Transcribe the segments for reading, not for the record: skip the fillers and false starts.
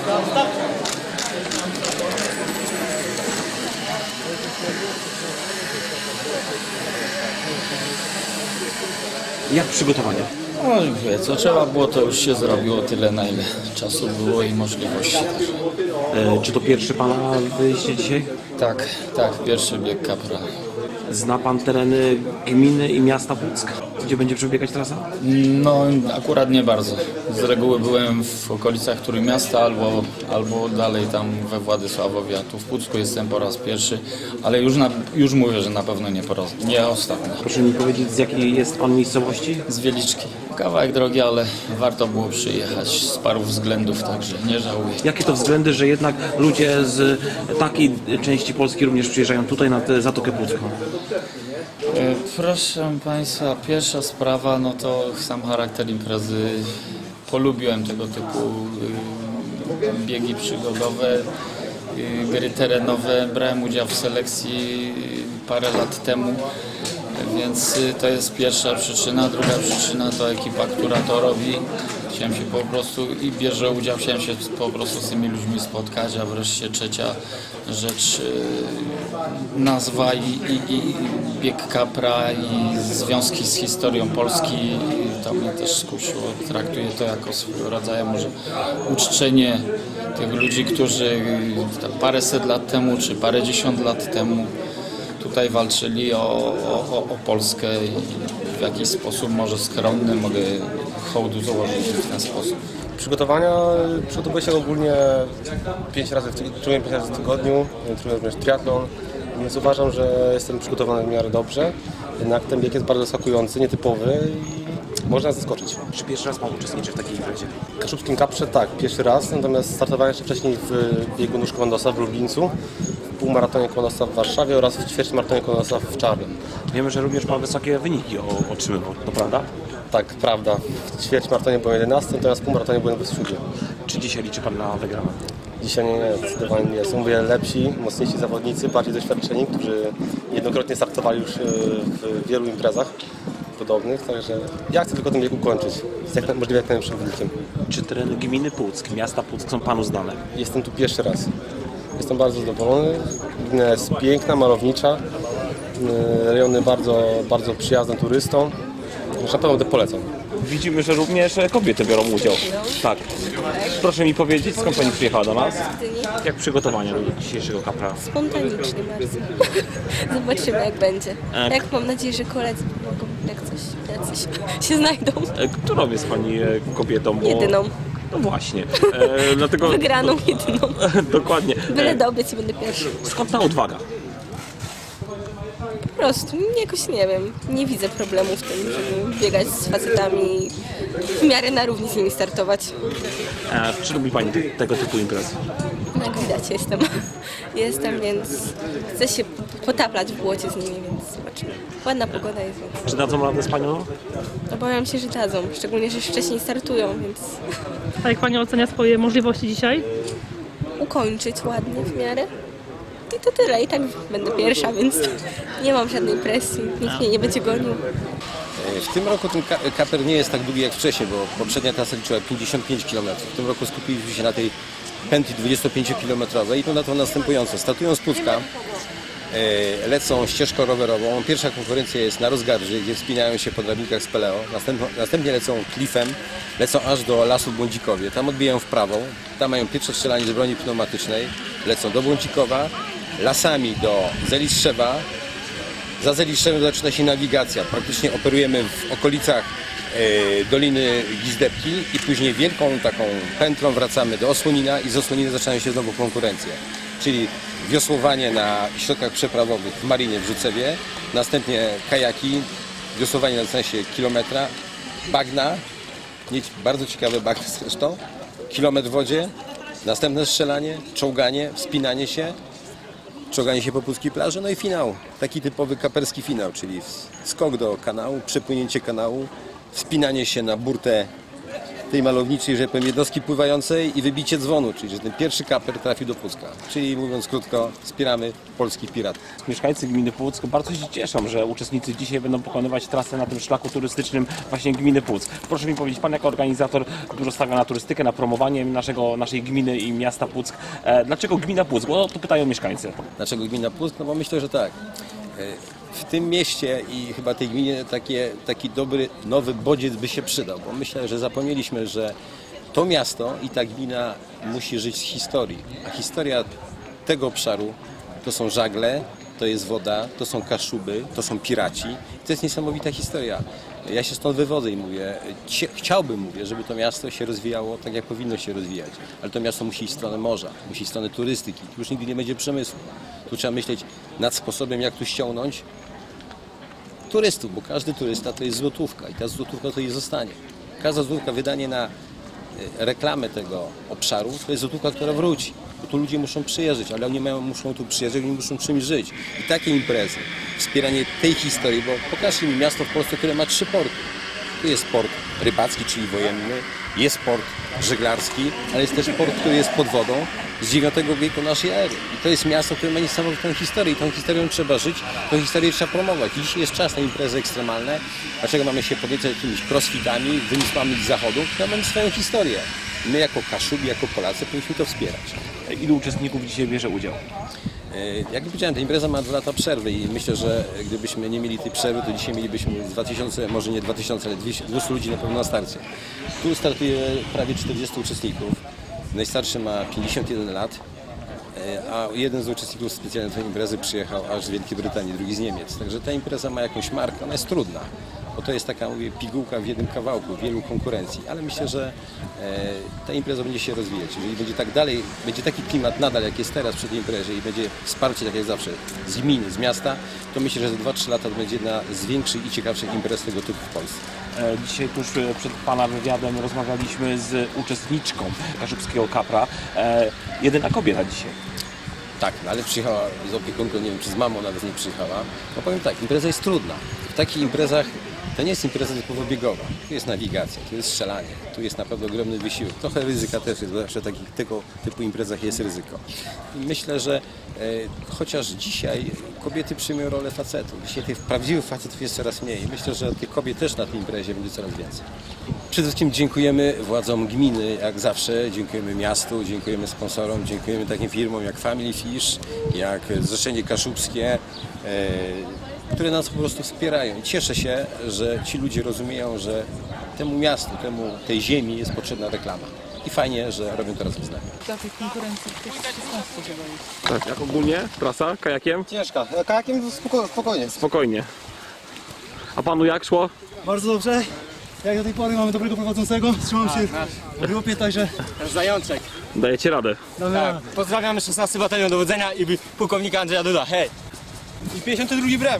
Jak przygotowania? No dziękuję. Co trzeba było, to już się zrobiło tyle, na ile czasu było i możliwości. Czy to pierwszy Pana wyjście dzisiaj? Tak, pierwszy bieg kapra. Zna Pan tereny gminy i miasta Puck, gdzie będzie przebiegać trasa? No akurat nie bardzo. Z reguły byłem w okolicach Trójmiasta albo dalej tam we Władysławowie, a tu w Pucku jestem po raz pierwszy, ale już mówię, że na pewno nie ostatni. Proszę mi powiedzieć, z jakiej jest Pan miejscowości? Z Wieliczki. Kawałek drogi, ale warto było przyjechać z paru względów, także nie żałuję. Jakie to względy, że jednak ludzie z takiej części Polski również przyjeżdżają tutaj na Zatokę Pucką? Proszę Państwa, pierwsza sprawa, no to sam charakter imprezy. Polubiłem tego typu biegi przygodowe, gry terenowe. Brałem udział w selekcji parę lat temu, więc to jest pierwsza przyczyna. Druga przyczyna to ekipa, która to robi. Chciałem się po prostu i bierze udział, chciałem się po prostu z tymi ludźmi spotkać, a wreszcie trzecia rzecz, nazwa i bieg kapra i związki z historią Polski, to mnie też skusiło. Traktuję to jako swego rodzaju może uczczenie tych ludzi, którzy paręset lat temu czy parędziesiąt lat temu tutaj walczyli o Polskę i w jakiś sposób może skromny mogę hołdu złożyć w ten sposób. Przygotowuję się ogólnie 5 razy w tygodniu, trenuję również triatlon, więc uważam, że jestem przygotowany w miarę dobrze. Jednak ten bieg jest bardzo zaskakujący, nietypowy i można zaskoczyć. Czy pierwszy raz Pan uczestniczy w takiej imprezie? W Kaszubskim Kaprze tak, pierwszy raz, natomiast startowałem jeszcze wcześniej w biegu nóż komandosa w Lublińcu, w półmaratonie komandosa w Warszawie oraz w ćwierćmaratonie komandosa w Czarnym. Wiemy, że również Pan wysokie wyniki otrzymywał, to prawda? Tak, prawda. W ćwierćmaratonie byłem 11, natomiast w półmaratonie byłem 27. Czy dzisiaj liczy Pan na wygraną? Dzisiaj nie, zdecydowanie nie. Są wiele lepsi, mocniejsi zawodnicy, bardziej doświadczeni, którzy jednokrotnie startowali już w wielu imprezach podobnych, także ja chcę tylko ten bieg ukończyć z możliwie jak najlepszym wynikiem. Czy tereny gminy Puck, miasta Puck są Panu znane? Jestem tu pierwszy raz. Jestem bardzo zadowolony. Gmina jest piękna, malownicza. Rejony bardzo, bardzo przyjazne turystom. Na pewno będę polecam. Widzimy, że również kobiety biorą udział. Tak. Proszę mi powiedzieć, skąd Pani przyjechała do nas? Jak przygotowania do dzisiejszego kapra? Spontanicznie bardzo. Zobaczymy jak będzie. Jak mam nadzieję, że koledzy mogą jak coś się znajdą. Którą jest Pani kobietą? Bo... Jedyną. No właśnie. Dlatego... Wygraną jedyną. Dokładnie. Byle dobiec i będę pierwszy. Skąd ta odwaga? Po prostu jakoś nie wiem. Nie widzę problemu w tym, żeby biegać z facetami i w miarę na równi z nimi startować. Czy lubi Pani tego typu imprezy? Jak widać jestem, więc chcę się potaplać w błocie z nimi, więc zobaczymy. Ładna pogoda jest, więc... Czy dadzą radę z Panią? Obawiam się, że dadzą, szczególnie, że wcześniej startują, więc... A jak Pani ocenia swoje możliwości dzisiaj? Ukończyć ładnie w miarę. I to tyle, i tak będę pierwsza, więc nie mam żadnej presji, nikt mnie nie będzie gonił. W tym roku ten kaper nie jest tak długi jak wcześniej, bo poprzednia trasa liczyła 55 km. W tym roku skupiliśmy się na tej pętli 25-kilometrowej i to na to następująco. Startują z Pucka, lecą ścieżką rowerową. Pierwsza konkurencja jest na Rozgardży, gdzie wspinają się po drabnikach z Peleo. Następnie lecą klifem, lecą aż do lasu w Błądzikowie. Tam odbijają w prawo, tam mają pierwsze strzelanie z broni pneumatycznej. Lecą do Błądzikowa, lasami do Zeliszewa. Za Zeliszczewem zaczyna się nawigacja. Praktycznie operujemy w okolicach Doliny Gizdebki i później wielką taką pętlą wracamy do Osłonina i z Osłonina zaczynają się znowu konkurencje. Czyli wiosłowanie na środkach przeprawowych w Marinie w Rzucewie, następnie kajaki, wiosłowanie na dystansie kilometra, bagna, bardzo ciekawe bagna zresztą, kilometr w wodzie, następne strzelanie, czołganie, wspinanie się, czołganie się po puckiej plaży, no i finał, taki typowy kaperski finał, czyli skok do kanału, przepłynięcie kanału, wspinanie się na burtę tej malowniczej, że powiem, jednostki pływającej i wybicie dzwonu, czyli że ten pierwszy kaper trafił do Pucka. Czyli mówiąc krótko, wspieramy polskich piratów. Mieszkańcy gminy Puck bardzo się cieszą, że uczestnicy dzisiaj będą pokonywać trasę na tym szlaku turystycznym właśnie gminy Puck. Proszę mi powiedzieć, pan jako organizator dużo stawia na turystykę, na promowanie naszej gminy i miasta Puck. Dlaczego gmina Puck? Bo to pytają mieszkańcy. Dlaczego gmina Puck? No bo myślę, że tak. W tym mieście i chyba tej gminie taki dobry, nowy bodziec by się przydał, bo myślę, że zapomnieliśmy, że to miasto i ta gmina musi żyć z historii, a historia tego obszaru to są żagle, to jest woda, to są Kaszuby, to są piraci. To jest niesamowita historia. Ja się stąd wywodzę i chciałbym, żeby to miasto się rozwijało tak, jak powinno się rozwijać. Ale to miasto musi iść w stronę morza, musi iść w stronę turystyki. Tu już nigdy nie będzie przemysłu. Tu trzeba myśleć nad sposobem, jak tu ściągnąć turystów, bo każdy turysta to jest złotówka i ta złotówka to jej zostanie. Każda złotówka wydanie na reklamę tego obszaru to jest złotówka, która wróci. Bo tu ludzie muszą przyjeżdżać, ale oni muszą tu przyjeżdżać, oni muszą czymś żyć. I takie imprezy, wspieranie tej historii, bo pokażcie mi miasto w Polsce, które ma 3 porty. Tu jest port rybacki, czyli wojenny, jest port żeglarski, ale jest też port, który jest pod wodą z IX wieku naszej ery. I to jest miasto, które ma niesamowitą historię i tą historią trzeba żyć, tą historię trzeba promować. I dzisiaj jest czas na imprezy ekstremalne. Dlaczego mamy się podniecać jakimiś crossfitami, wymysłami z zachodu? No, mamy swoją historię. My jako Kaszubi, jako Polacy powinniśmy to wspierać. Ilu uczestników dzisiaj bierze udział? Jak powiedziałem, ta impreza ma 2 lata przerwy i myślę, że gdybyśmy nie mieli tej przerwy, to dzisiaj mielibyśmy 2000, może nie 2000, ale 200 ludzi na pewno na starcie. Tu startuje prawie 40 uczestników. Najstarszy ma 51 lat, a jeden z uczestników specjalnej tej imprezy przyjechał aż z Wielkiej Brytanii, drugi z Niemiec. Także ta impreza ma jakąś markę, ona jest trudna. Bo to jest taka, mówię, pigułka w jednym kawałku, wielu konkurencji, ale myślę, że ta impreza będzie się rozwijać. Jeżeli będzie tak dalej, będzie taki klimat nadal, jak jest teraz przy tej imprezie i będzie wsparcie, tak jak zawsze, z gminy, z miasta, to myślę, że za 2-3 lata to będzie jedna z większych i ciekawszych imprez tego typu w Polsce. Dzisiaj tuż przed pana wywiadem rozmawialiśmy z uczestniczką kaszubskiego kapra. Jedyna kobieta dzisiaj. Tak, no ale przyjechała z opiekunką, nie wiem czy z mamą nawet nie przyjechała. No powiem tak, impreza jest trudna. W takich imprezach to nie jest impreza typowo biegowa. Tu jest nawigacja, tu jest strzelanie, tu jest naprawdę ogromny wysiłek. Trochę ryzyka też jest, bo zawsze w tego typu imprezach jest ryzyko. I myślę, że chociaż dzisiaj kobiety przyjmują rolę facetów. Dzisiaj tych prawdziwych facetów jest coraz mniej. Myślę, że tych kobiet też na tej imprezie będzie coraz więcej. Przede wszystkim dziękujemy władzom gminy, jak zawsze, dziękujemy miastu, dziękujemy sponsorom, dziękujemy takim firmom jak Family Fish, jak Zrzeszenie Kaszubskie, które nas po prostu wspierają. I cieszę się, że ci ludzie rozumieją, że temu miastu, tej ziemi jest potrzebna reklama. I fajnie, że robią to razem z nami. Dla tych konkurencji też się sam spodziewałeś. Tak, jak ogólnie? Trasa? Kajakiem? Ciężka, kajakiem spokojnie. Spokojnie. A panu jak szło? Bardzo dobrze. Jak do tej pory mamy dobrego prowadzącego, trzymam się w grupie, także Zajączek. Dajecie radę. damy radę. Pozdrawiamy 16 Batalion Dowodzenia i pułkownika Andrzeja Duda. Hej! I 52 brem.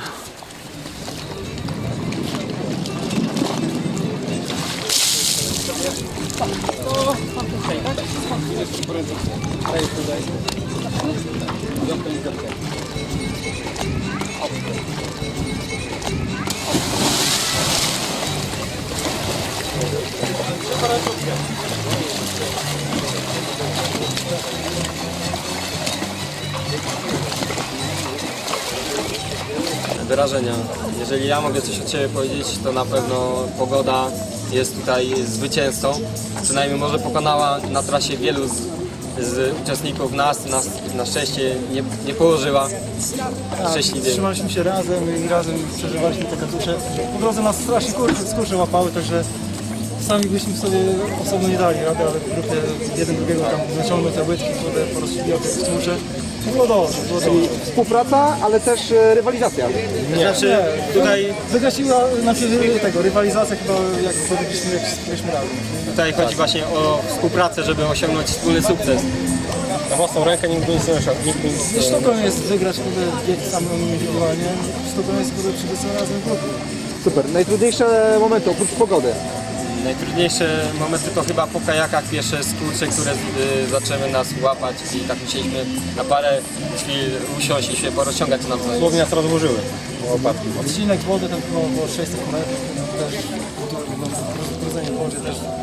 Wyrażenia. Jeżeli ja mogę coś od siebie powiedzieć, to na pewno pogoda jest tutaj zwycięzcą. Przynajmniej może pokonała na trasie wielu z uczestników nas na szczęście nie położyła. Szczęśliwie. Trzymaliśmy się razem i razem przeżywaliśmy te katusze. Po drodze nas strasznie skurcze łapały, także sami byśmy sobie osobno nie dali rady, ale w grupie jeden drugiego tam naciągnął te łydki, które porozbijały te skurcze. Było dobrze, było dobrze. Współpraca, ale też rywalizacja. Znaczy, tutaj Wygasiła nam się rywalizacja chyba jak byliśmy razem. Tutaj chodzi właśnie o współpracę, żeby osiągnąć wspólny sukces. Na własną rękę nigdy nic nie osiągnie. Sztuką jest wygrać bieg samym indywidualnie, sztuką jest przede wszystkim razem w grupie. Super. Najtrudniejsze momenty oprócz pogody. Najtrudniejsze momenty to chyba po kajakach pierwsze skurcze, które zaczęły nas łapać i tak musieliśmy na parę chwil usiąść i się porozciągać na coś. Słownie nas rozłożyły. Opadki. Odcinek wody tam było około 600 metrów, też rozbrudzenie w wodzie też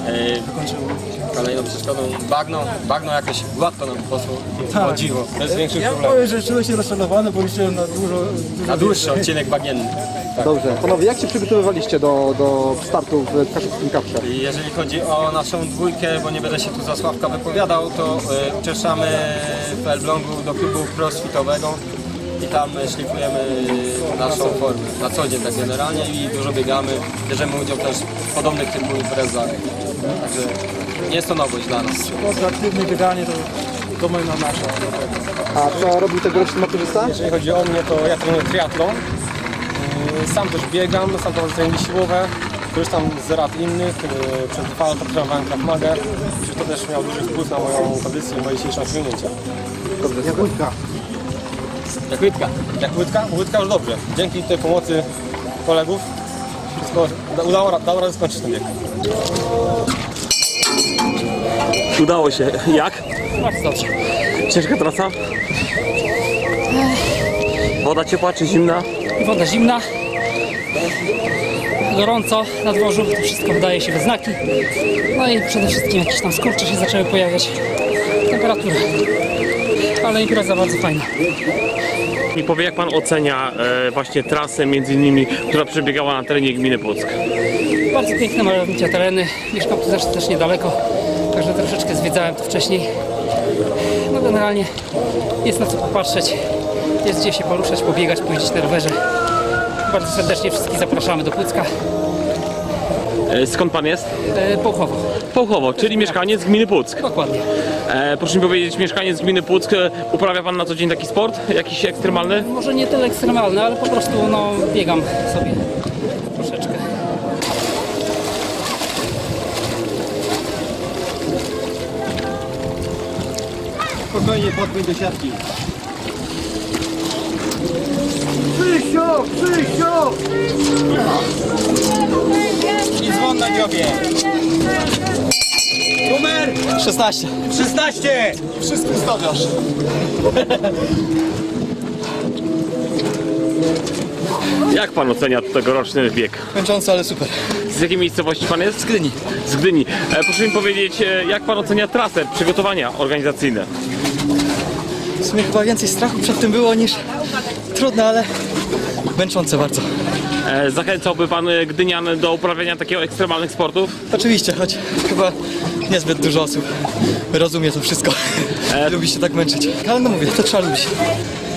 Kolejną przeszkodą bagno jakoś gładko nam poszło, o dziwo, bez większych Ja problemów. powiem, że czułem się rozczarowany, bo liczyłem na dużo Na dłuższy odcinek bagienny. Dobrze. Panowie, jak się przygotowywaliście do startu w Kaszubskim Kaprze? I jeżeli chodzi o naszą dwójkę, bo nie będę się tu za Sławka wypowiadał, to uczęszczamy w Elblągu do klubu crossfitowego i tam szlifujemy naszą formę na co dzień tak generalnie i dużo biegamy, bierzemy udział też w podobnych typu imprezach. Także nie jest to nowość dla nas. Sport, aktywne bieganie to domena nasza. A co robił tegoroczny maturzysta? Jeżeli chodzi o mnie, to ja trenuję triatlon. Sam też biegam, sam prowadzę treningi siłowe. Korzystam z rad innych. Przez 2 lata trenowałem Krav Magę. Myślę, że to też miało duży wpływ na moją kondycję i moje dzisiejsze osiągnięcia. Dobrze, jak łydka? Jak łydka. Jak łydka? Łydka już dobrze. Dzięki tej pomocy kolegów wszystko dało radę skończyć ten bieg. Udało się. Jak? Bardzo dobrze. Ciężka trasa? Woda ciepła czy zimna? Woda zimna, gorąco na dworzu, to wszystko wydaje się we znaki. No i przede wszystkim jakieś tam skurcze się zaczęły pojawiać. Temperatura. Ale impreza bardzo fajna. I powie, jak pan ocenia właśnie trasę między innymi, która przebiegała na terenie gminy Puck? Bardzo piękne, malownicze tereny. Mieszkam tu też niedaleko, także troszeczkę zwiedzałem to wcześniej. No generalnie jest na co popatrzeć, jest gdzie się poruszać, pobiegać, pojeździć na rowerze. Bardzo serdecznie wszystkich zapraszamy do Pucka. Skąd pan jest? Połchowo. Połchowo, czyli mieszkaniec gminy Puck. Dokładnie. Proszę mi powiedzieć, mieszkaniec gminy Puck, uprawia pan na co dzień taki sport? Jakiś ekstremalny? Może nie tyle ekstremalny, ale po prostu no, biegam sobie troszeczkę. Spokojnie, podpój do siatki. I dzwon na dziobie. Numer 16. 16! Wszystko stawiasz. Jak pan ocenia tegoroczny bieg? Męczący, ale super. Z jakiej miejscowości pan jest? Z Gdyni. Z Gdyni. Proszę mi powiedzieć, jak pan ocenia trasę, przygotowania organizacyjne? W sumie chyba więcej strachu przed tym było niż trudne, ale męczące bardzo. Zachęcałby pan Gdynian do uprawiania takiego ekstremalnych sportów? Oczywiście, choć chyba niezbyt dużo osób rozumie to wszystko. Lubi się tak męczyć. Ale no mówię, to trzeba lubić.